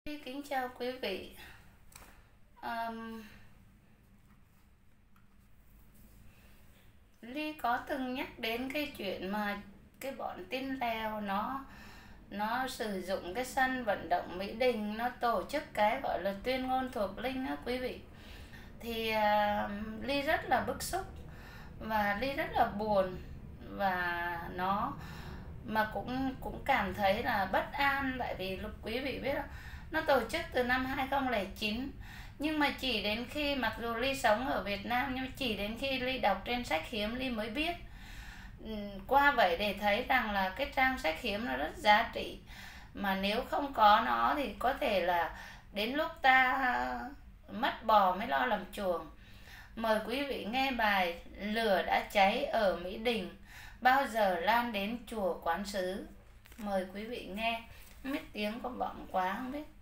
Kính chào quý vị. Ly có từng nhắc đến cái chuyện mà cái bọn tin lèo nó sử dụng cái sân vận động Mỹ Đình, nó tổ chức cái gọi là tuyên ngôn thuộc linh á quý vị. Thì Ly rất là bức xúc và Ly rất là buồn, và cũng cảm thấy là bất an, tại vì lúc quý vị biết không, nó tổ chức từ năm 2009, nhưng mà chỉ đến khi, mặc dù Ly sống ở Việt Nam, nhưng mà chỉ đến khi Ly đọc trên sách hiếm Ly mới biết. Qua vậy để thấy rằng là cái trang sách hiếm nó rất giá trị, mà nếu không có nó thì có thể là đến lúc ta mất bò mới lo làm chuồng. Mời quý vị nghe bài Lửa đã cháy ở Mỹ Đình, bao giờ lan đến chùa Quán Sứ. Mời quý vị nghe. Không biết tiếng có vọng quá không biết.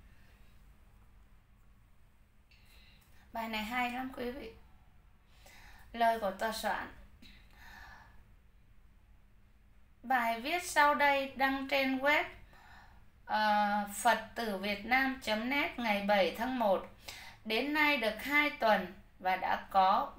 Bài này hay lắm quý vị. Lời của tòa soạn. Bài viết sau đây đăng trên web phật-tử-việt-nam.net ngày 7 tháng 1. Đến nay được 2 tuần và đã có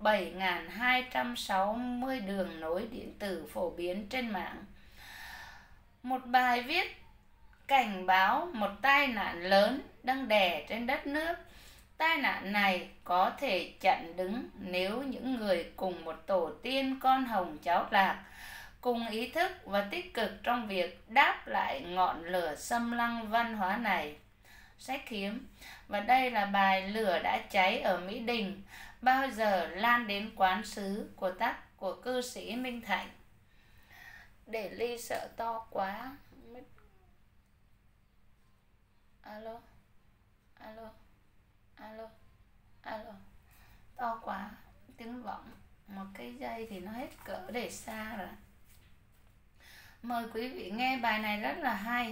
7.260 đường nối điện tử phổ biến trên mạng. Một bài viết cảnh báo một tai nạn lớn đang đè trên đất nước. Tai nạn này có thể chặn đứng nếu những người cùng một tổ tiên con hồng cháu lạc cùng ý thức và tích cực trong việc đáp lại ngọn lửa xâm lăng văn hóa này. Sách hiếm. Và đây là bài Lửa đã cháy ở Mỹ Đình, bao giờ lan đến Quán Sứ của cư sĩ Minh Thạnh. Để Ly sợ to quá. Alo. To quá, tiếng vọng một cái dây thì nó hết cỡ để xa rồi. Mời quý vị nghe bài này rất là hay.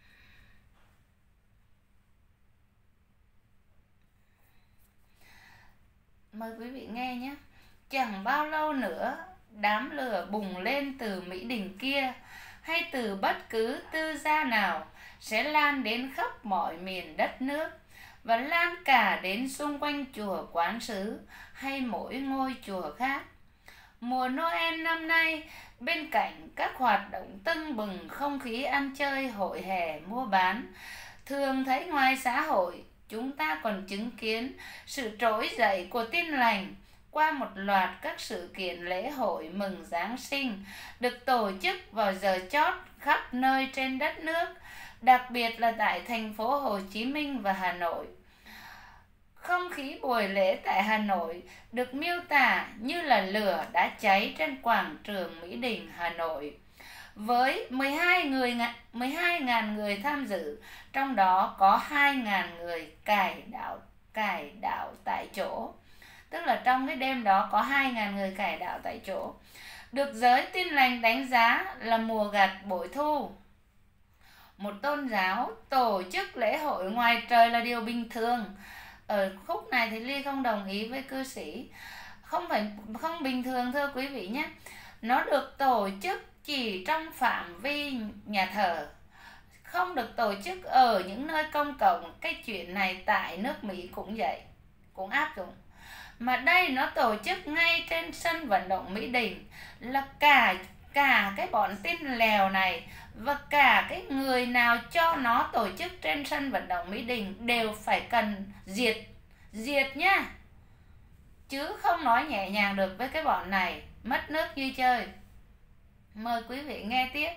Mời quý vị nghe nhé. Chẳng bao lâu nữa, đám lửa bùng lên từ Mỹ Đình kia hay từ bất cứ tư gia nào sẽ lan đến khắp mọi miền đất nước, và lan cả đến xung quanh chùa Quán Sứ hay mỗi ngôi chùa khác. Mùa Noel năm nay, bên cạnh các hoạt động tưng bừng không khí ăn chơi, hội hè, mua bán, thường thấy ngoài xã hội, chúng ta còn chứng kiến sự trỗi dậy của Tin Lành qua một loạt các sự kiện lễ hội mừng Giáng sinh được tổ chức vào giờ chót khắp nơi trên đất nước, đặc biệt là tại thành phố Hồ Chí Minh và Hà Nội. Không khí buổi lễ tại Hà Nội được miêu tả như là lửa đã cháy trên quảng trường Mỹ Đình, Hà Nội, với 12.000 người tham dự, trong đó có 2.000 người cải đạo tại chỗ. Tức là trong cái đêm đó có 2.000 người cải đạo tại chỗ. Được giới Tin Lành đánh giá là mùa gặt bội thu. Một tôn giáo tổ chức lễ hội ngoài trời là điều bình thường. Ở khúc này thì Ly không đồng ý với cư sĩ. Không bình thường thưa quý vị nhé. Nó được tổ chức chỉ trong phạm vi nhà thờ, không được tổ chức ở những nơi công cộng. Cái chuyện này tại nước Mỹ cũng vậy, cũng áp dụng. Mà đây nó tổ chức ngay trên sân vận động Mỹ Đình, là cả cái bọn tin lèo này và cả cái người nào cho nó tổ chức trên sân vận động Mỹ Đình đều phải cần diệt nhá, chứ không nói nhẹ nhàng được với cái bọn này, mất nước như chơi. Mời quý vị nghe tiếp.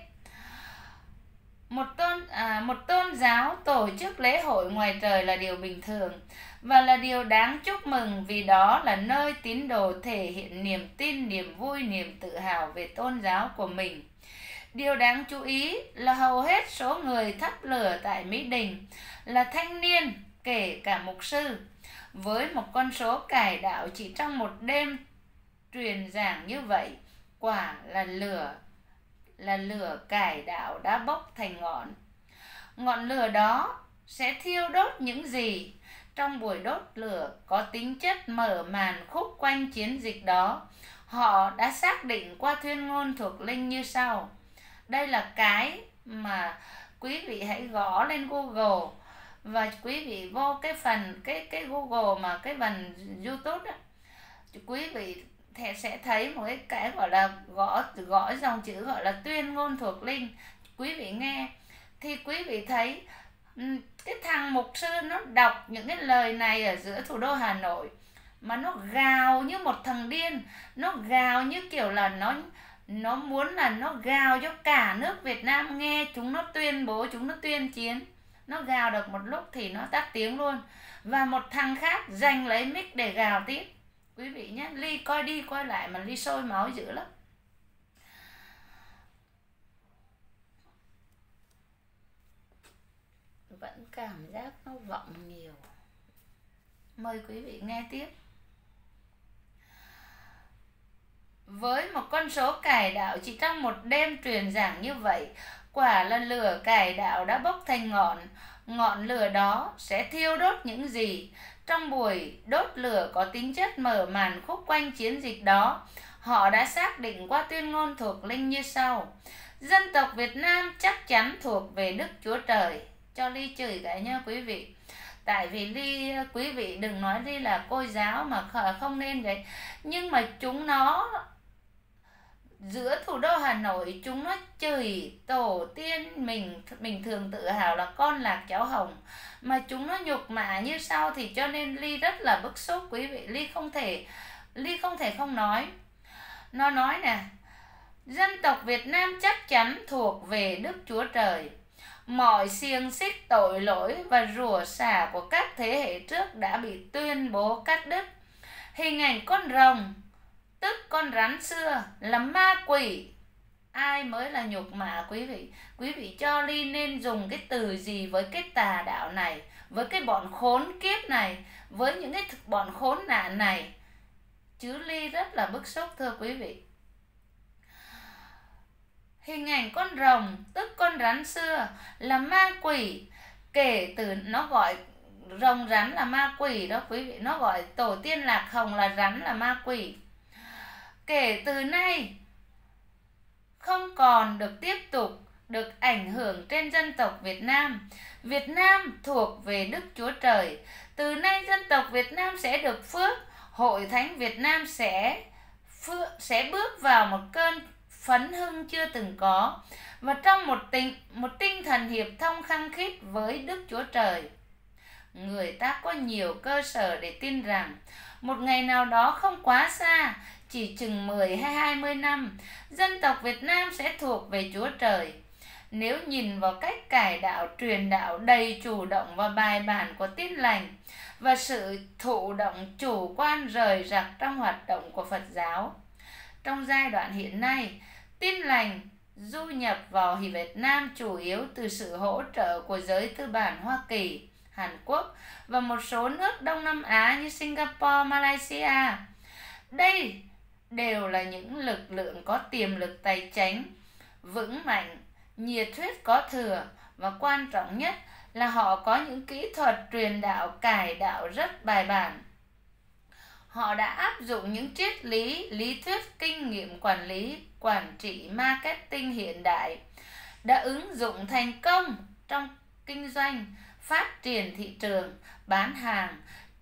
Một tôn giáo tổ chức lễ hội ngoài trời là điều bình thường và là điều đáng chúc mừng, vì đó là nơi tín đồ thể hiện niềm tin, niềm vui, niềm tự hào về tôn giáo của mình. Điều đáng chú ý là hầu hết số người thắp lửa tại Mỹ Đình là thanh niên, kể cả mục sư, với một con số cải đạo chỉ trong một đêm truyền giảng như vậy. Quả là lửa cải đạo đã bốc thành ngọn. Ngọn lửa đó sẽ thiêu đốt những gì? Trong buổi đốt lửa có tính chất mở màn khúc quanh chiến dịch đó, họ đã xác định qua tuyên ngôn thuộc linh như sau. Đây là cái mà quý vị hãy gõ lên Google và quý vị vô cái phần cái Google mà cái phần YouTube đó, quý vị sẽ thấy một cái gọi là gõ dòng chữ gọi là tuyên ngôn thuộc linh. Quý vị nghe thì quý vị thấy cái thằng mục sư nó đọc những cái lời này ở giữa thủ đô Hà Nội mà nó gào như một thằng điên, nó gào như kiểu là nó muốn là nó gào cho cả nước Việt Nam nghe, chúng nó tuyên bố, chúng nó tuyên chiến. Nó gào được một lúc thì nó tắt tiếng luôn, và một thằng khác giành lấy mic để gào tiếp. Quý vị nhé, Ly coi đi coi lại mà Ly sôi máu dữ lắm. Vẫn cảm giác nó vọng nhiều. Mời quý vị nghe tiếp. Với một con số cải đạo chỉ trong một đêm truyền giảng như vậy, quả là lửa cải đạo đã bốc thành ngọn. Ngọn lửa đó sẽ thiêu đốt những gì? Trong buổi đốt lửa có tính chất mở màn khúc quanh chiến dịch đó, họ đã xác định qua tuyên ngôn thuộc linh như sau: dân tộc Việt Nam chắc chắn thuộc về Đức Chúa Trời. Cho Ly chửi cái nha quý vị. Tại vì quý vị đừng nói Ly là cô giáo mà không nên vậy. Nhưng mà chúng nó giữa thủ đô Hà Nội, chúng nó chửi tổ tiên mình thường tự hào là con Lạc cháu Hồng, mà chúng nó nhục mạ như sau, thì cho nên Ly rất là bức xúc quý vị. Ly không thể không nói. Nó nói nè: dân tộc Việt Nam chắc chắn thuộc về Đức Chúa Trời. Mọi xiềng xích tội lỗi và rủa xả của các thế hệ trước đã bị tuyên bố cắt đứt. Hình ảnh con rồng, tức con rắn xưa, là ma quỷ. Ai mới là nhục mạ quý vị? Quý vị cho Ly nên dùng cái từ gì với cái tà đạo này, với cái bọn khốn kiếp này, với những cái bọn khốn nạn này? Chứ Ly rất là bức xúc thưa quý vị. Hình ảnh con rồng, tức con rắn xưa, là ma quỷ. Kể từ nó gọi rồng rắn là ma quỷ đó quý vị, nó gọi tổ tiên Lạc Hồng là rắn là ma quỷ. Kể từ nay không còn được tiếp tục được ảnh hưởng trên dân tộc Việt Nam. Việt Nam thuộc về Đức Chúa Trời. Từ nay dân tộc Việt Nam sẽ được phước. Hội Thánh Việt Nam sẽ bước vào một cơn phấn hưng chưa từng có, và trong một tinh thần hiệp thông khăng khít với Đức Chúa Trời. Người ta có nhiều cơ sở để tin rằng một ngày nào đó không quá xa, chỉ chừng 10 hay 20 năm, dân tộc Việt Nam sẽ thuộc về Chúa Trời. Nếu nhìn vào cách cải đạo, truyền đạo đầy chủ động và bài bản của Tin Lành, và sự thụ động chủ quan rời rạc trong hoạt động của Phật giáo. Trong giai đoạn hiện nay, Tin Lành du nhập vào Việt Nam chủ yếu từ sự hỗ trợ của giới tư bản Hoa Kỳ, Hàn Quốc và một số nước Đông Nam Á như Singapore, Malaysia. Đây đều là những lực lượng có tiềm lực tài chính vững mạnh, nhiệt huyết có thừa, và quan trọng nhất là họ có những kỹ thuật truyền đạo, cải đạo rất bài bản. Họ đã áp dụng những triết lý, lý thuyết, kinh nghiệm quản lý, quản trị, marketing hiện đại, đã ứng dụng thành công trong kinh doanh, phát triển thị trường, bán hàng,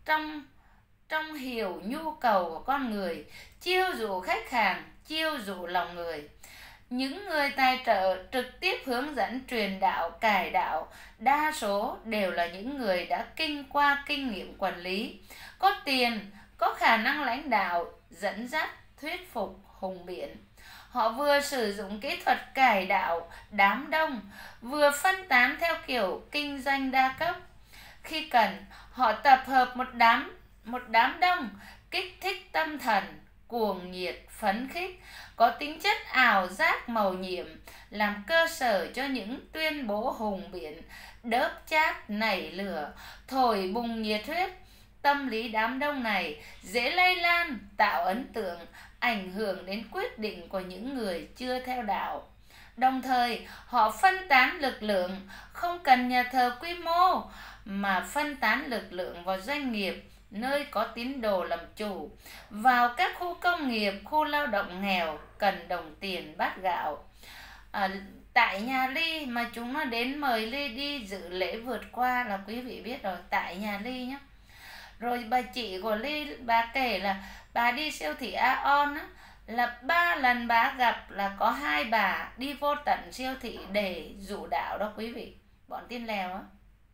trong hiểu nhu cầu của con người, chiêu dụ khách hàng, chiêu dụ lòng người. Những người tài trợ trực tiếp hướng dẫn truyền đạo, cải đạo, đa số đều là những người đã qua kinh nghiệm quản lý, có tiền, có khả năng lãnh đạo, dẫn dắt, thuyết phục, hùng biện. Họ vừa sử dụng kỹ thuật cải đạo đám đông, vừa phân tán theo kiểu kinh doanh đa cấp. Khi cần, họ tập hợp một đám đông, kích thích tâm thần, cuồng nhiệt, phấn khích, có tính chất ảo giác màu nhiệm, làm cơ sở cho những tuyên bố hùng biện, đớp chát nảy lửa, thổi bùng nhiệt huyết. Tâm lý đám đông này dễ lây lan, tạo ấn tượng, ảnh hưởng đến quyết định của những người chưa theo đạo. Đồng thời, họ phân tán lực lượng, không cần nhà thờ quy mô, mà phân tán lực lượng vào doanh nghiệp, nơi có tín đồ làm chủ, vào các khu công nghiệp, khu lao động nghèo, cần đồng tiền bát gạo. tại nhà Ly mà chúng nó đến mời Ly đi dự lễ vượt qua là quý vị biết rồi, tại nhà Ly nhé. Rồi bà chị của Ly, bà kể là bà đi siêu thị Aeon á, là 3 lần bà gặp là có 2 bà đi vô tận siêu thị để dụ đạo đó quý vị. Bọn tin lèo á,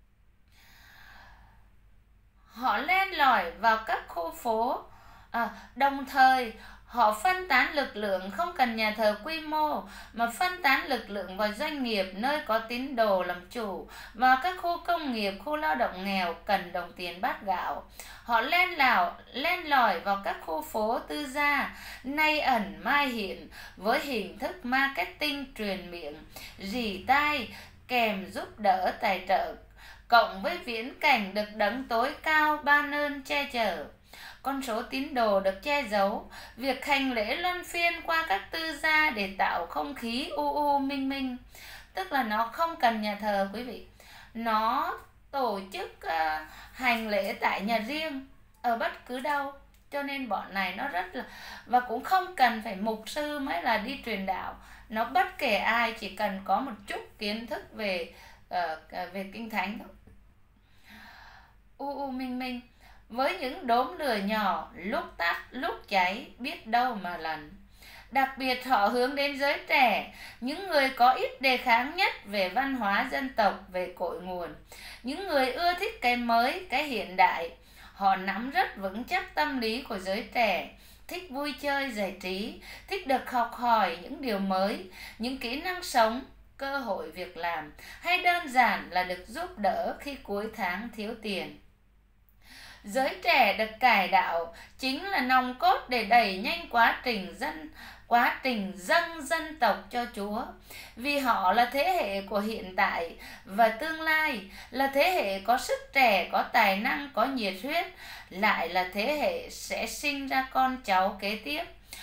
họ len lỏi vào các khu phố, đồng thời họ phân tán lực lượng, không cần nhà thờ quy mô mà phân tán lực lượng vào doanh nghiệp nơi có tín đồ làm chủ, vào các khu công nghiệp, khu lao động nghèo cần đồng tiền bát gạo. Họ len lỏi vào các khu phố tư gia, nay ẩn mai hiện, với hình thức marketing truyền miệng, rỉ tai, kèm giúp đỡ tài trợ, cộng với viễn cảnh được đấng tối cao ban ơn che chở. Con số tín đồ được che giấu, việc hành lễ luân phiên qua các tư gia để tạo không khí minh minh. Tức là nó không cần nhà thờ quý vị, nó tổ chức hành lễ tại nhà riêng ở bất cứ đâu. Cho nên bọn này nó rất là, và cũng không cần phải mục sư mới là đi truyền đạo, nó bất kể ai chỉ cần có một chút kiến thức về kinh thánh thôi. Minh minh với những đốm lửa nhỏ, lúc tắt lúc cháy, biết đâu mà lần. Đặc biệt họ hướng đến giới trẻ, những người có ít đề kháng nhất về văn hóa dân tộc, về cội nguồn, những người ưa thích cái mới, cái hiện đại. Họ nắm rất vững chắc tâm lý của giới trẻ, thích vui chơi giải trí, thích được học hỏi những điều mới, những kỹ năng sống, cơ hội việc làm, hay đơn giản là được giúp đỡ khi cuối tháng thiếu tiền. Giới trẻ được cải đạo chính là nòng cốt để đẩy nhanh quá trình dâng dân tộc cho Chúa, vì họ là thế hệ của hiện tại và tương lai, là thế hệ có sức trẻ, có tài năng, có nhiệt huyết, lại là thế hệ sẽ sinh ra con cháu kế tiếp,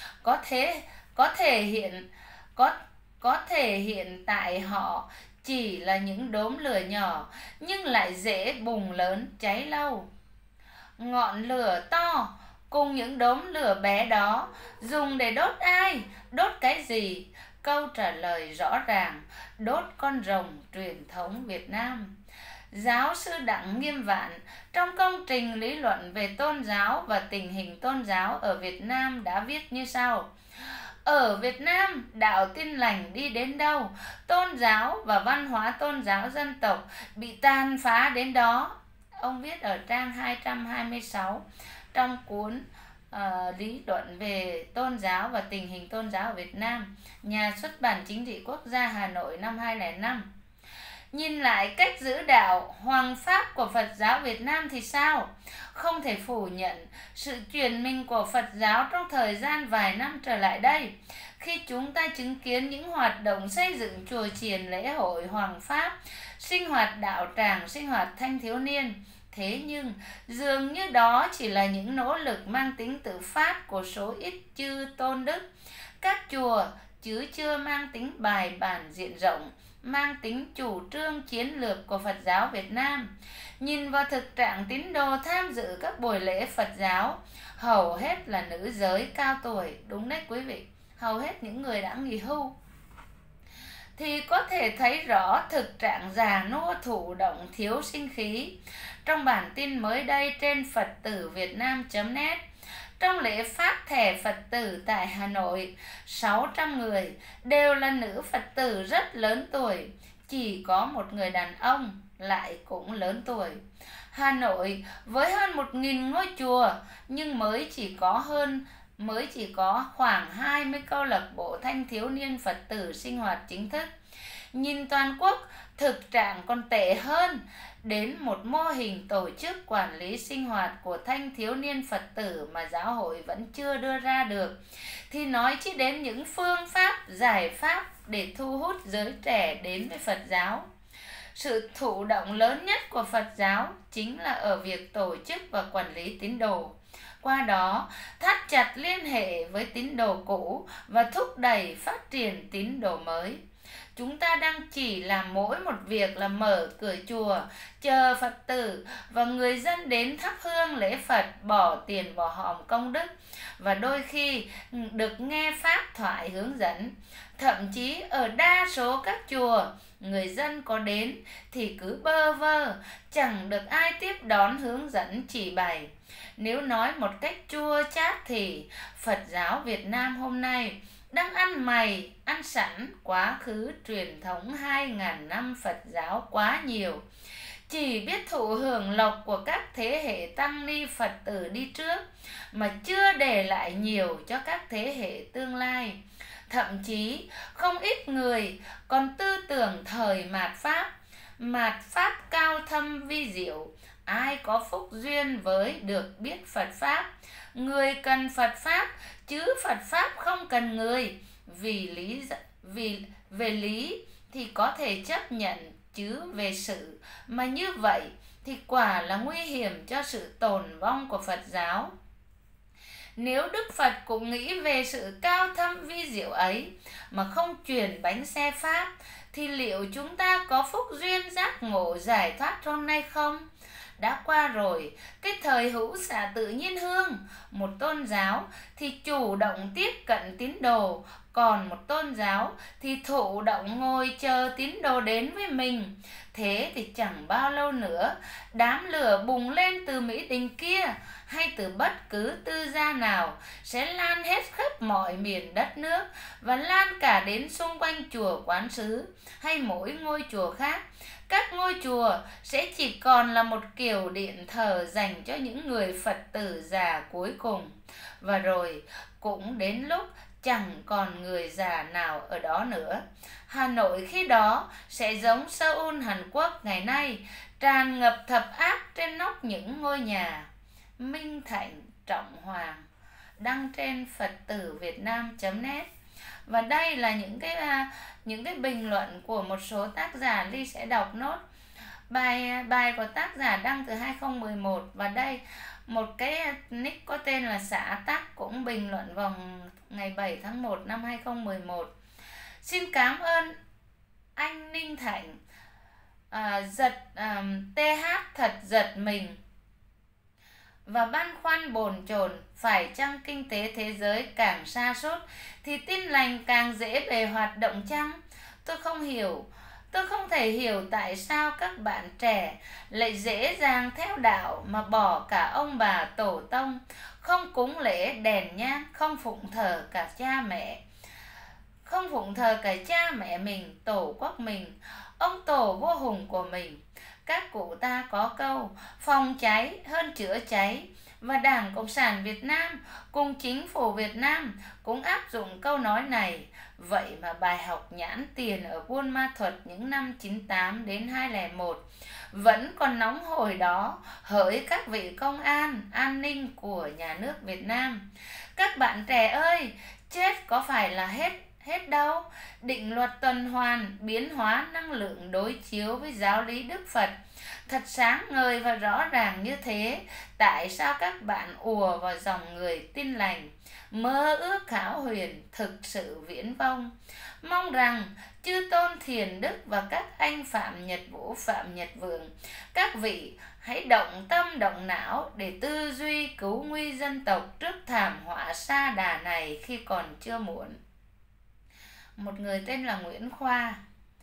có thể hiện tại họ chỉ là những đốm lửa nhỏ nhưng lại dễ bùng lớn cháy lâu. Ngọn lửa to cùng những đốm lửa bé đó dùng để đốt ai, đốt cái gì? Câu trả lời rõ ràng: đốt con rồng truyền thống Việt Nam. Giáo sư Đặng Nghiêm Vạn trong công trình lý luận về tôn giáo và tình hình tôn giáo ở Việt Nam đã viết như sau: ở Việt Nam, đạo Tin Lành đi đến đâu, tôn giáo và văn hóa tôn giáo dân tộc bị tàn phá đến đó. Ông viết ở trang 226 trong cuốn lý luận về tôn giáo và tình hình tôn giáo ở Việt Nam, nhà xuất bản Chính trị Quốc gia Hà Nội năm 2005. Nhìn lại cách giữ đạo hoàng pháp của Phật giáo Việt Nam thì sao? Không thể phủ nhận sự chuyển mình của Phật giáo trong thời gian vài năm trở lại đây, khi chúng ta chứng kiến những hoạt động xây dựng chùa chiền, lễ hội hoàng pháp, sinh hoạt đạo tràng, sinh hoạt thanh thiếu niên. Thế nhưng dường như đó chỉ là những nỗ lực mang tính tự phát của số ít chư tôn đức, các chùa, chứ chưa mang tính bài bản diện rộng, mang tính chủ trương chiến lược của Phật giáo Việt Nam. Nhìn vào thực trạng tín đồ tham dự các buổi lễ Phật giáo, hầu hết là nữ giới cao tuổi, đúng đấy quý vị, hầu hết những người đã nghỉ hưu, thì có thể thấy rõ thực trạng già nua, thụ động, thiếu sinh khí. Trong bản tin mới đây trên Phật tử Việt Nam.net, trong lễ phát thẻ Phật tử tại Hà Nội, 600 người đều là nữ Phật tử rất lớn tuổi, chỉ có một người đàn ông lại cũng lớn tuổi. Hà Nội với hơn 1.000 ngôi chùa nhưng mới chỉ có khoảng 20 câu lạc bộ thanh thiếu niên Phật tử sinh hoạt chính thức. Nhìn toàn quốc, thực trạng còn tệ hơn, đến một mô hình tổ chức quản lý sinh hoạt của thanh thiếu niên Phật tử mà giáo hội vẫn chưa đưa ra được, thì nói chỉ đến những phương pháp, giải pháp để thu hút giới trẻ đến với Phật giáo. Sự thụ động lớn nhất của Phật giáo chính là ở việc tổ chức và quản lý tín đồ, qua đó thắt chặt liên hệ với tín đồ cũ và thúc đẩy phát triển tín đồ mới. Chúng ta đang chỉ làm mỗi một việc là mở cửa chùa, chờ Phật tử và người dân đến thắp hương lễ Phật, bỏ tiền vào hòm công đức, và đôi khi được nghe pháp thoại hướng dẫn. Thậm chí ở đa số các chùa, người dân có đến thì cứ bơ vơ, chẳng được ai tiếp đón hướng dẫn chỉ bày. Nếu nói một cách chua chát thì Phật giáo Việt Nam hôm nay đang ăn mày, ăn sẵn quá khứ truyền thống 2.000 năm Phật giáo quá nhiều. Chỉ biết thụ hưởng lộc của các thế hệ tăng ni Phật tử đi trước, mà chưa để lại nhiều cho các thế hệ tương lai. Thậm chí không ít người còn tư tưởng thời mạt Pháp cao thâm vi diệu. Ai có phúc duyên với được biết Phật Pháp, người cần Phật Pháp, chứ Phật Pháp không cần người. Về lý thì có thể chấp nhận, chứ về sự mà như vậy thì quả là nguy hiểm cho sự tồn vong của Phật giáo. Nếu Đức Phật cũng nghĩ về sự cao thâm vi diệu ấy mà không truyền bánh xe Pháp, thì liệu chúng ta có phúc duyên giác ngộ giải thoát hôm nay không? Đã qua rồi, cái thời hữu xạ tự nhiên hương, một tôn giáo thì chủ động tiếp cận tín đồ, còn một tôn giáo thì thụ động ngồi chờ tín đồ đến với mình. Thế thì chẳng bao lâu nữa, đám lửa bùng lên từ Mỹ Đình kia hay từ bất cứ tư gia nào sẽ lan hết khắp mọi miền đất nước, và lan cả đến xung quanh chùa quán xứ hay mỗi ngôi chùa khác. Các ngôi chùa sẽ chỉ còn là một kiểu điện thờ dành cho những người Phật tử già cuối cùng. Và rồi cũng đến lúc chẳng còn người già nào ở đó nữa. Hà Nội khi đó sẽ giống Seoul Hàn Quốc ngày nay, tràn ngập thập ác trên nóc những ngôi nhà. Minh Thạnh Trọng Hoàng, đăng trên Phật tử Việt Nam.net. Và đây là những cái bình luận của một số tác giả. Ly sẽ đọc nốt bài của tác giả đăng từ 2011, và đây một cái nick có tên là Xã Tắc cũng bình luận vào ngày 7 tháng 1 năm 2011. Xin cảm ơn anh Ninh Thạnh, TH thật giật mình và băn khoăn bồn chồn, phải chăng kinh tế thế giới càng sa sút thì tin lành càng dễ bề hoạt động chăng? Tôi không thể hiểu tại sao các bạn trẻ lại dễ dàng theo đạo mà bỏ cả ông bà tổ tông, không cúng lễ đèn nhang, không phụng thờ cả cha mẹ mình, tổ quốc mình, ông tổ vô hùng của mình. Các cụ ta có câu phòng cháy hơn chữa cháy, và Đảng Cộng sản Việt Nam cùng Chính phủ Việt Nam cũng áp dụng câu nói này. Vậy mà bài học nhãn tiền ở Buôn Ma Thuột những năm 98 đến 2001 vẫn còn nóng hổi đó, hỡi các vị công an, an ninh của nhà nước Việt Nam. Các bạn trẻ ơi, chết có phải là hết đâu. Định luật tuần hoàn, biến hóa năng lượng đối chiếu với giáo lý Đức Phật thật sáng ngời và rõ ràng như thế. Tại sao các bạn ùa vào dòng người tin lành, mơ ước hão huyền thực sự viễn vông? Mong rằng chư tôn Thiền Đức và các anh Phạm Nhật Vũ, Phạm Nhật Vượng, các vị hãy động tâm động não để tư duy cứu nguy dân tộc trước thảm họa sa đà này khi còn chưa muộn. Một người tên là Nguyễn Khoa.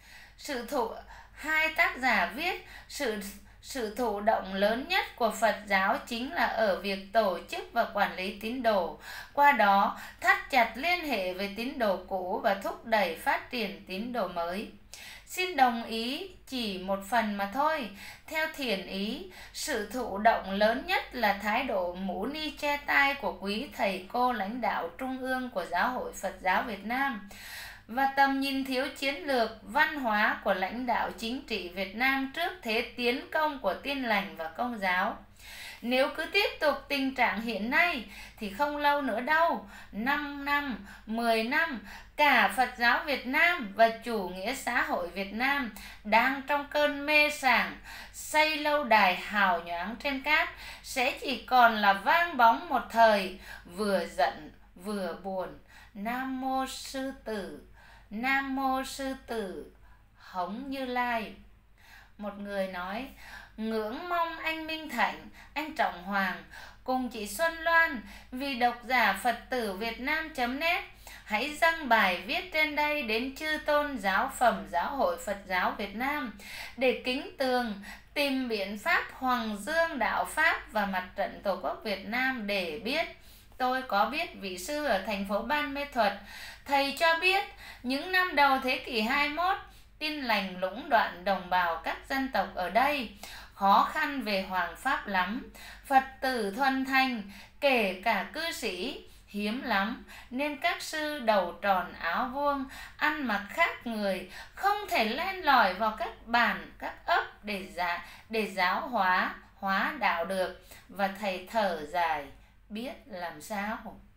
Hai tác giả viết sự thụ động lớn nhất của Phật giáo chính là ở việc tổ chức và quản lý tín đồ, qua đó thắt chặt liên hệ với tín đồ cũ và thúc đẩy phát triển tín đồ mới. Xin đồng ý chỉ một phần mà thôi. Theo Thiền ý, sự thụ động lớn nhất là thái độ mũ ni che tai của quý thầy cô lãnh đạo trung ương của Giáo hội Phật giáo Việt Nam, và tầm nhìn thiếu chiến lược văn hóa của lãnh đạo chính trị Việt Nam trước thế tiến công của Tin lành và Công giáo. Nếu cứ tiếp tục tình trạng hiện nay thì không lâu nữa đâu, 5 năm, 10 năm, cả Phật giáo Việt Nam và chủ nghĩa xã hội Việt Nam đang trong cơn mê sảng xây lâu đài hào nhoáng trên cát sẽ chỉ còn là vang bóng một thời, vừa giận vừa buồn. Nam mô Sư Tử Nam Mô Sư Tử Hống Như Lai. Một người nói: ngưỡng mong anh Minh Thạnh, anh Trọng Hoàng cùng chị Xuân Loan vì độc giả Phật tử Việt Nam.net hãy dâng bài viết trên đây đến chư tôn giáo phẩm Giáo hội Phật giáo Việt Nam để kính tường tìm biện pháp Hoàng Dương Đạo Pháp và Mặt trận Tổ quốc Việt Nam để biết. Tôi có biết vị sư ở thành phố Ban Mê Thuật, thầy cho biết những năm đầu thế kỷ 21, Tin Lành lũng đoạn đồng bào các dân tộc ở đây, khó khăn về hoàng pháp lắm, Phật tử thuần thành, kể cả cư sĩ, hiếm lắm, nên các sư đầu tròn áo vuông, ăn mặc khác người, không thể len lỏi vào các bản, các ấp để giáo hóa đạo được. Và thầy thở dài, biết làm sao.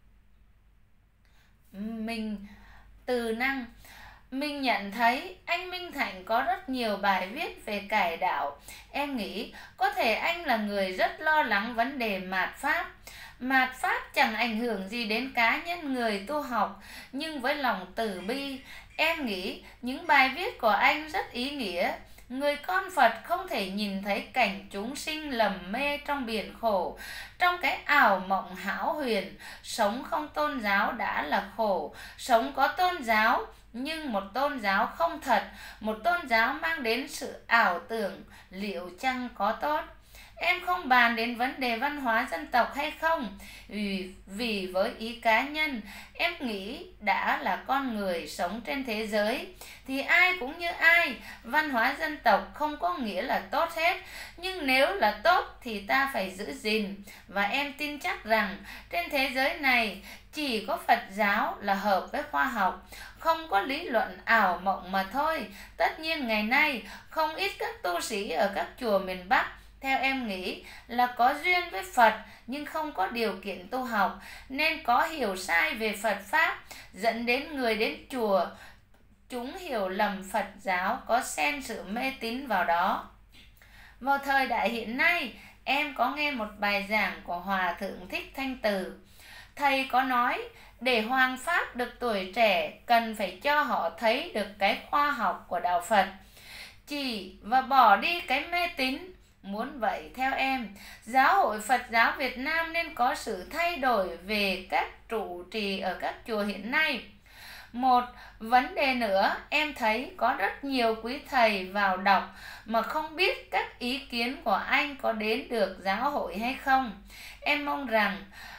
Mình nhận thấy anh Minh Thạnh có rất nhiều bài viết về cải đạo. Em nghĩ có thể anh là người rất lo lắng vấn đề mạt Pháp. Mạt Pháp chẳng ảnh hưởng gì đến cá nhân người tu học, nhưng với lòng từ bi, em nghĩ những bài viết của anh rất ý nghĩa. Người con Phật không thể nhìn thấy cảnh chúng sinh lầm mê trong biển khổ, trong cái ảo mộng hão huyền. Sống không tôn giáo đã là khổ, sống có tôn giáo nhưng một tôn giáo không thật, một tôn giáo mang đến sự ảo tưởng, liệu chăng có tốt? Em không bàn đến vấn đề văn hóa dân tộc hay không, vì với ý cá nhân, em nghĩ đã là con người sống trên thế giới, thì ai cũng như ai, văn hóa dân tộc không có nghĩa là tốt hết, nhưng nếu là tốt thì ta phải giữ gìn. Và em tin chắc rằng trên thế giới này chỉ có Phật giáo là hợp với khoa học, không có lý luận ảo mộng mà thôi. Tất nhiên ngày nay không ít các tu sĩ ở các chùa miền Bắc theo em nghĩ là có duyên với Phật nhưng không có điều kiện tu học, nên có hiểu sai về Phật Pháp, dẫn đến người đến chùa chúng hiểu lầm Phật giáo, có xen sự mê tín vào đó. Vào thời đại hiện nay, em có nghe một bài giảng của Hòa Thượng Thích Thanh Từ. Thầy có nói để hoàng pháp được tuổi trẻ cần phải cho họ thấy được cái khoa học của đạo Phật, chỉ và bỏ đi cái mê tín. Muốn vậy, theo em, Giáo hội Phật giáo Việt Nam nên có sự thay đổi về các trụ trì ở các chùa hiện nay. Một vấn đề nữa, em thấy có rất nhiều quý thầy vào đọc mà không biết các ý kiến của anh có đến được giáo hội hay không. Em mong rằng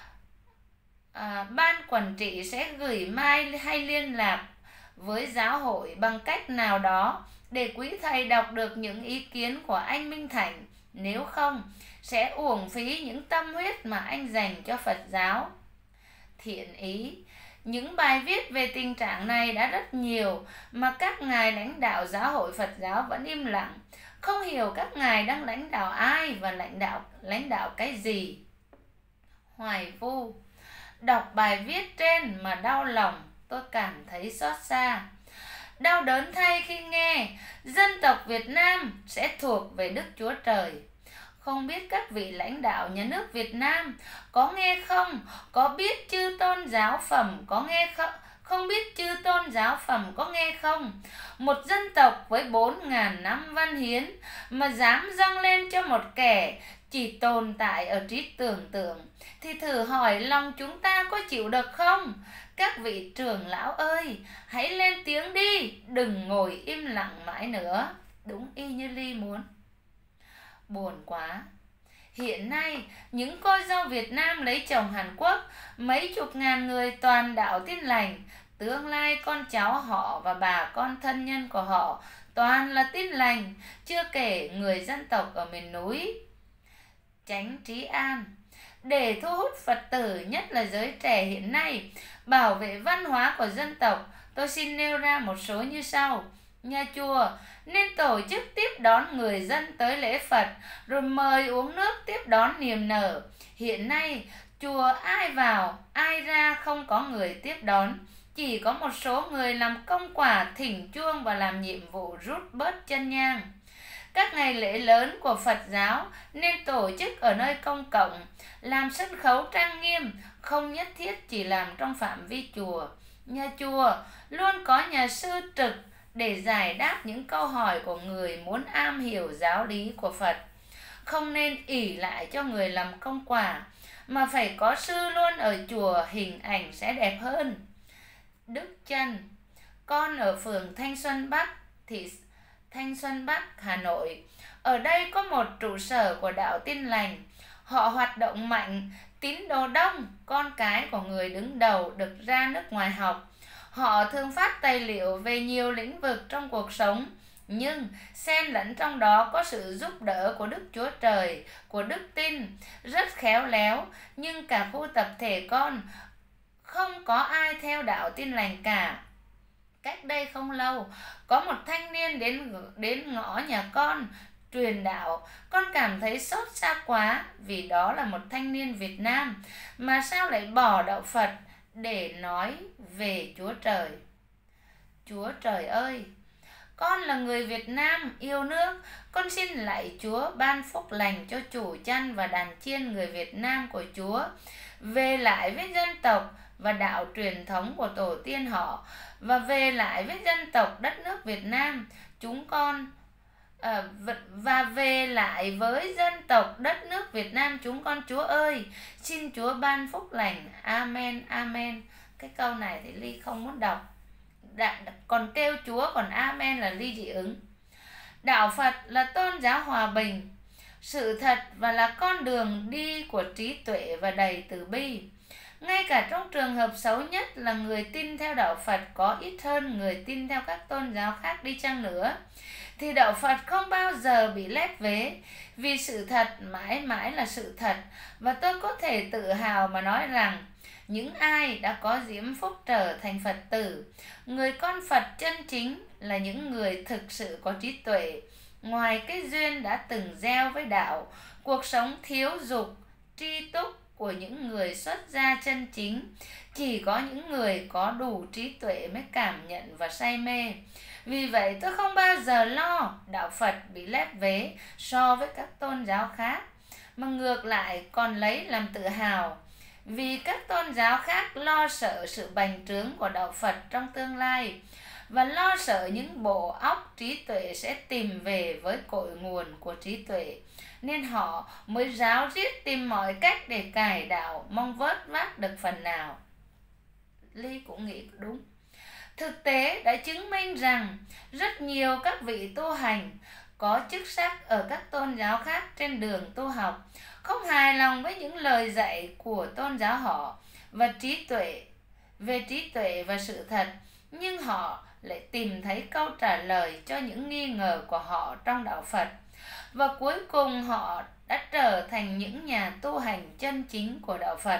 ban quản trị sẽ gửi mail hay liên lạc với giáo hội bằng cách nào đó để quý thầy đọc được những ý kiến của anh Minh Thạnh. Nếu không, sẽ uổng phí những tâm huyết mà anh dành cho Phật giáo. Thiện ý. Những bài viết về tình trạng này đã rất nhiều mà các ngài lãnh đạo Giáo hội Phật giáo vẫn im lặng. Không hiểu các ngài đang lãnh đạo ai và lãnh đạo cái gì. Hoài Vu. Đọc bài viết trên mà đau lòng, tôi cảm thấy xót xa. Đau đớn thay khi nghe dân tộc Việt Nam sẽ thuộc về Đức Chúa Trời. Không biết các vị lãnh đạo nhà nước Việt Nam có nghe không? Có biết chư tôn giáo phẩm có nghe không? Không biết chư tôn giáo phẩm có nghe không? Một dân tộc với 4.000 năm văn hiến mà dám dâng lên cho một kẻ chỉ tồn tại ở trí tưởng tượng, thì thử hỏi lòng chúng ta có chịu được không? Các vị trưởng lão ơi, hãy lên tiếng đi, đừng ngồi im lặng mãi nữa. Đúng y như Ly muốn. Buồn quá. Hiện nay, những cô dâu Việt Nam lấy chồng Hàn Quốc, mấy chục ngàn người toàn đạo Tin Lành, tương lai con cháu họ và bà con thân nhân của họ toàn là Tin Lành, chưa kể người dân tộc ở miền núi. Chánh Trí An. Để thu hút Phật tử, nhất là giới trẻ hiện nay, bảo vệ văn hóa của dân tộc, tôi xin nêu ra một số như sau. Nhà chùa nên tổ chức tiếp đón người dân tới lễ Phật, rồi mời uống nước tiếp đón niềm nở. Hiện nay, chùa ai vào, ai ra không có người tiếp đón. Chỉ có một số người làm công quả thỉnh chuông và làm nhiệm vụ rút bớt chân nhang. Các ngày lễ lớn của Phật giáo nên tổ chức ở nơi công cộng, làm sân khấu trang nghiêm, không nhất thiết chỉ làm trong phạm vi chùa. Nhà chùa luôn có nhà sư trực để giải đáp những câu hỏi của người muốn am hiểu giáo lý của Phật. Không nên ỷ lại cho người làm công quả, mà phải có sư luôn ở chùa, hình ảnh sẽ đẹp hơn. Đức Trân, con ở phường Thanh Xuân Bắc, Thanh Xuân Bắc, Hà Nội. Ở đây có một trụ sở của đạo Tin Lành. Họ hoạt động mạnh, tín đồ đông, con cái của người đứng đầu được ra nước ngoài học. Họ thường phát tài liệu về nhiều lĩnh vực trong cuộc sống, nhưng xen lẫn trong đó có sự giúp đỡ của Đức Chúa Trời, của đức tin, rất khéo léo. Nhưng cả khu tập thể con không có ai theo đạo Tin Lành cả. Cách đây không lâu, có một thanh niên đến ngõ nhà con truyền đạo. Con cảm thấy xót xa quá, vì đó là một thanh niên Việt Nam mà sao lại bỏ đạo Phật để nói về Chúa Trời. Chúa Trời ơi, con là người Việt Nam yêu nước, con xin lạy Chúa ban phúc lành cho chủ chăn và đàn chiên người Việt Nam của Chúa, về lại với dân tộc và đạo truyền thống của tổ tiên họ, và về lại với dân tộc đất nước Việt Nam chúng con, và về lại với dân tộc đất nước Việt Nam chúng con, Chúa ơi, xin Chúa ban phúc lành. Amen, amen. Cái câu này thì Ly không muốn đọc, còn kêu Chúa, còn amen là Ly dị ứng. Đạo Phật là tôn giáo hòa bình, sự thật và là con đường đi của trí tuệ và đầy từ bi. Ngay cả trong trường hợp xấu nhất là người tin theo đạo Phật có ít hơn người tin theo các tôn giáo khác đi chăng nữa, thì đạo Phật không bao giờ bị lép vế, vì sự thật mãi mãi là sự thật. Và tôi có thể tự hào mà nói rằng những ai đã có diễm phúc trở thành Phật tử, người con Phật chân chính, là những người thực sự có trí tuệ. Ngoài cái duyên đã từng gieo với đạo, cuộc sống thiếu dục, tri túc của những người xuất gia chân chính, chỉ có những người có đủ trí tuệ mới cảm nhận và say mê. Vì vậy tôi không bao giờ lo đạo Phật bị lép vế so với các tôn giáo khác, mà ngược lại còn lấy làm tự hào, vì các tôn giáo khác lo sợ sự bành trướng của đạo Phật trong tương lai, và lo sợ những bộ óc trí tuệ sẽ tìm về với cội nguồn của trí tuệ, nên họ mới ráo riết tìm mọi cách để cải đạo, mong vớt vát được phần nào. Ly cũng nghĩ đúng. Thực tế đã chứng minh rằng rất nhiều các vị tu hành có chức sắc ở các tôn giáo khác trên đường tu học không hài lòng với những lời dạy của tôn giáo họ và trí tuệ và sự thật, nhưng họ lại tìm thấy câu trả lời cho những nghi ngờ của họ trong đạo Phật, và cuối cùng họ đã trở thành những nhà tu hành chân chính của đạo Phật.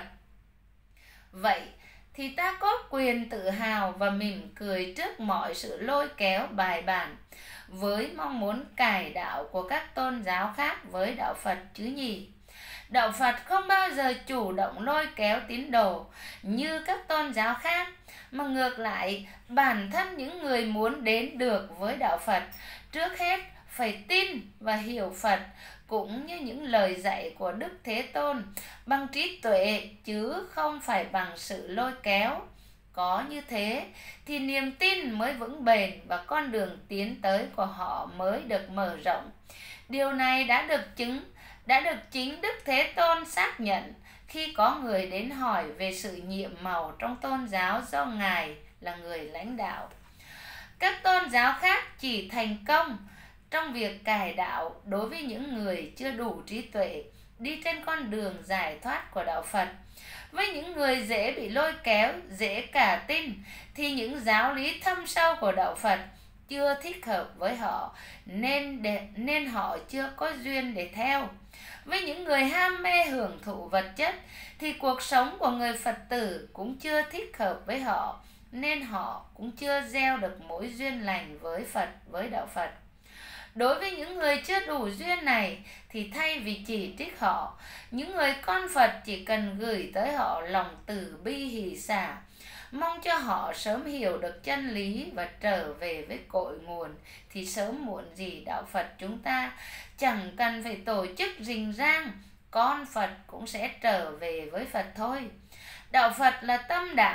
Vậy thì ta có quyền tự hào và mỉm cười trước mọi sự lôi kéo bài bản với mong muốn cải đạo của các tôn giáo khác với đạo Phật chứ nhỉ? Đạo Phật không bao giờ chủ động lôi kéo tín đồ như các tôn giáo khác, mà ngược lại bản thân những người muốn đến được với đạo Phật trước hết phải tin và hiểu Phật cũng như những lời dạy của Đức Thế Tôn bằng trí tuệ, chứ không phải bằng sự lôi kéo. Có như thế thì niềm tin mới vững bền và con đường tiến tới của họ mới được mở rộng. Điều này đã được chính Đức Thế Tôn xác nhận khi có người đến hỏi về sự nhiệm màu trong tôn giáo do Ngài là người lãnh đạo. Các tôn giáo khác chỉ thành công trong việc cải đạo đối với những người chưa đủ trí tuệ đi trên con đường giải thoát của đạo Phật. Với những người dễ bị lôi kéo, dễ cả tin, thì những giáo lý thâm sâu của đạo Phật chưa thích hợp với họ, nên họ chưa có duyên để theo. Với những người ham mê hưởng thụ vật chất thì cuộc sống của người Phật tử cũng chưa thích hợp với họ, nên họ cũng chưa gieo được mối duyên lành với Phật, với đạo Phật. Đối với những người chưa đủ duyên này thì thay vì chỉ trích họ, những người con Phật chỉ cần gửi tới họ lòng từ bi hỷ xả, mong cho họ sớm hiểu được chân lý và trở về với cội nguồn, thì sớm muộn gì đạo Phật chúng ta chẳng cần phải tổ chức rình rang, con Phật cũng sẽ trở về với Phật thôi. Đạo Phật là tâm đạo,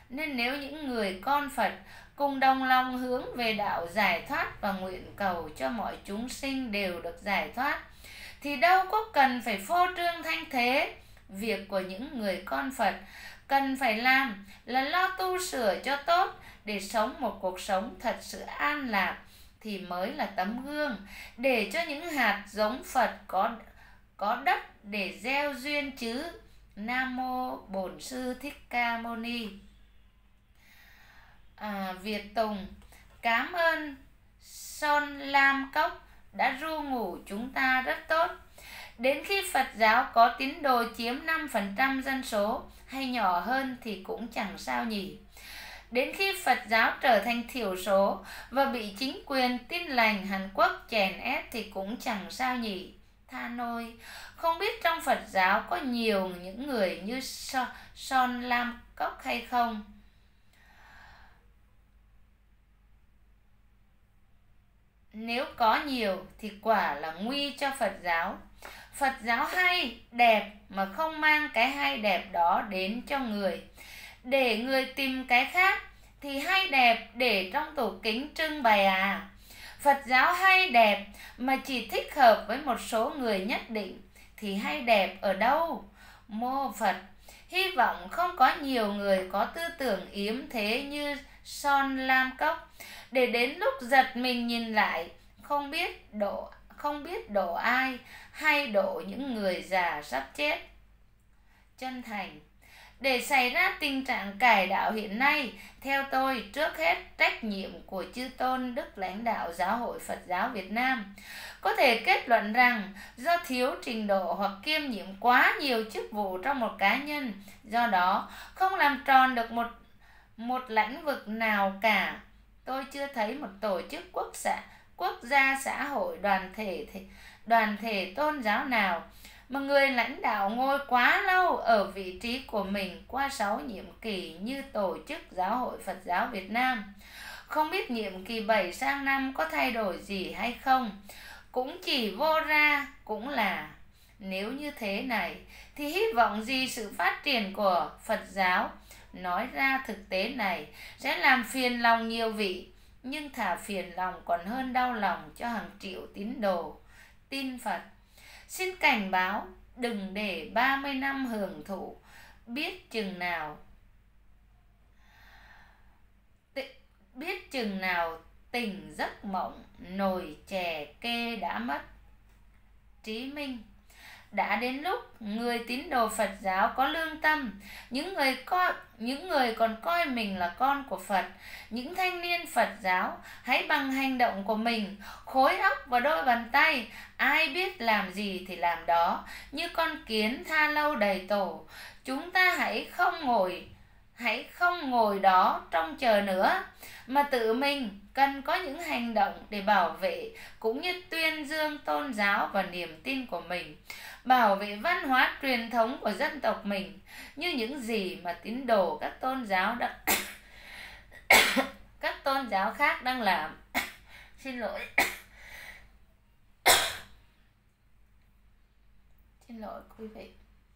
Nên nếu những người con Phật cùng đồng lòng hướng về đạo giải thoát và nguyện cầu cho mọi chúng sinh đều được giải thoát, thì đâu có cần phải phô trương thanh thế. Việc của những người con Phật cần phải làm là lo tu sửa cho tốt để sống một cuộc sống thật sự an lạc, thì mới là tấm gương để cho những hạt giống Phật có đất để gieo duyên chứ. Nam mô Bổn Sư Thích Ca Mâu Ni. Việt Tùng: cảm ơn Son Lam Cốc đã ru ngủ chúng ta rất tốt. Đến khi Phật giáo có tín đồ chiếm 5% dân số hay nhỏ hơn thì cũng chẳng sao nhỉ. Đến khi Phật giáo trở thành thiểu số và bị chính quyền Tin Lành Hàn Quốc chèn ép thì cũng chẳng sao nhỉ. Tha Nôi: không biết trong Phật giáo có nhiều những người như Son Lam Cốc hay không? Nếu có nhiều thì quả là nguy cho Phật giáo. Phật giáo hay, đẹp mà không mang cái hay đẹp đó đến cho người, để người tìm cái khác, thì hay đẹp để trong tủ kính trưng bày à? Phật giáo hay đẹp mà chỉ thích hợp với một số người nhất định, thì hay đẹp ở đâu? Mô Phật. Hy vọng không có nhiều người có tư tưởng yếm thế như Son Lam Cốc, để đến lúc giật mình nhìn lại không biết độ ai hay độ những người già sắp chết. Chân thành: để xảy ra tình trạng cải đạo hiện nay, theo tôi, trước hết trách nhiệm của chư tôn đức lãnh đạo Giáo hội Phật giáo Việt Nam. Có thể kết luận rằng do thiếu trình độ hoặc kiêm nhiệm quá nhiều chức vụ trong một cá nhân, do đó không làm tròn được một lĩnh vực nào cả. Tôi chưa thấy một tổ chức quốc gia, xã hội, đoàn thể tôn giáo nào mà người lãnh đạo ngồi quá lâu ở vị trí của mình qua 6 nhiệm kỳ như Tổ chức Giáo hội Phật giáo Việt Nam. Không biết nhiệm kỳ 7 sang năm có thay đổi gì hay không, cũng chỉ vô ra cũng là. Nếu như thế này thì hy vọng gì sự phát triển của Phật giáo? Nói ra thực tế này sẽ làm phiền lòng nhiều vị, nhưng thà phiền lòng còn hơn đau lòng cho hàng triệu tín đồ tin Phật. Xin cảnh báo, đừng để 30 năm hưởng thụ, biết chừng nào tỉnh giấc mộng, nồi chè kê đã mất. Trí Minh: đã đến lúc người tín đồ Phật giáo có lương tâm, những người còn coi mình là con của Phật, những thanh niên Phật giáo, hãy bằng hành động của mình, khối óc và đôi bàn tay, ai biết làm gì thì làm đó, như con kiến tha lâu đầy tổ. Chúng ta hãy không ngồi đó trông chờ nữa, mà tự mình cần có những hành động để bảo vệ cũng như tuyên dương tôn giáo và niềm tin của mình, bảo vệ văn hóa truyền thống của dân tộc mình, như những gì mà tín đồ các tôn giáo khác đang làm. Xin lỗi quý vị.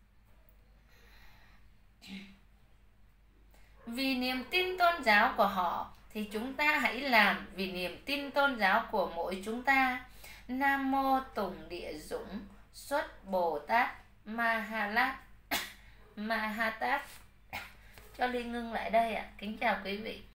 Vì niềm tin tôn giáo của họ thì chúng ta hãy làm vì niềm tin tôn giáo của mỗi chúng ta. Nam mô Tùng Địa Dũng Xuất Bồ Tát Ma Ha Tát. Cho Ly ngưng lại đây ạ. Kính chào quý vị.